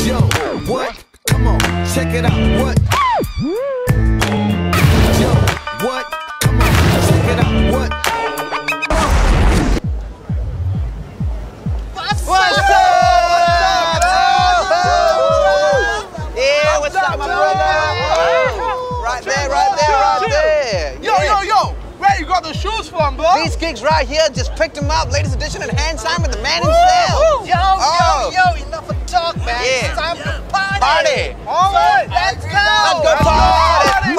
Yo, what? Come on, check it out. What? Yo, what? Come on, check it out. What? What's up? Yeah, what's up, my brother? Right there. Yo. Where you got the shoes from, bro? These kicks right here, just picked them up. Latest edition and hand signed with the man himself. Yo, enough of talk, man. Yeah. It's time to party. Party. All right, let's go. Let's go party.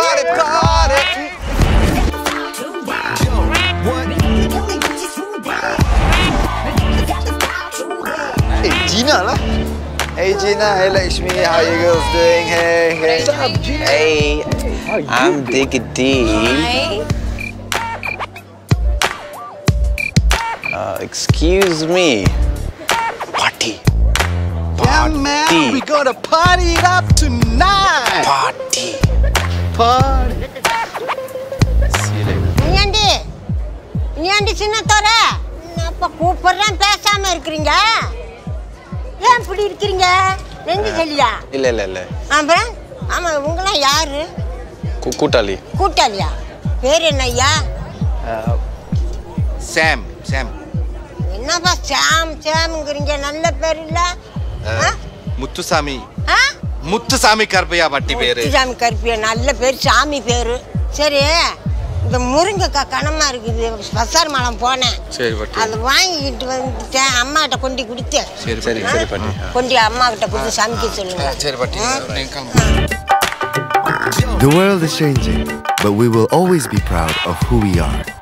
Yo, what? Hey, Gina lah. Hey Gina, hey Lakshmi, how you girls doing? Hey. What's up, G? Hey, I'm Diggity. Excuse me. Party. Yeah, man, we gonna party it up tonight. Party. See you later. நீ சின்ன தோற அப்ப கூப்பிடுறேன் பேசாம இருக்கிறீங்க ஏன் இப்படி இருக்கிறீங்க நெஞ்சு சொல்லியா இல்ல அப்புறம் ஆமா உங்களாம் யாரு கூட்டாளியா பேர் என்ன ஐயா Sam. என்னப்பா சாம்ங்கிறீங்க நல்ல பேர் இல்ல Muthusamy Karpaya Vatti பேரு. முத்துசாமி கருப்பியா நல்ல பேர் சாமி பேரு. சரி இந்த முருங்கைக்காய் கனமா இருக்குது பசார் மலம் போனேன். சரி பாட்டி. அது வாங்கிட்டு வந்துட்டேன் அம்மாட்ட கொண்டு கொடுத்தேன். சரி பாட்டி. கொண்டு அம்மா கிட்ட கொடுத்து சமைக்க சொல்லுங்க. சரி பாட்டி. The world is changing, but we will always be proud of who we are.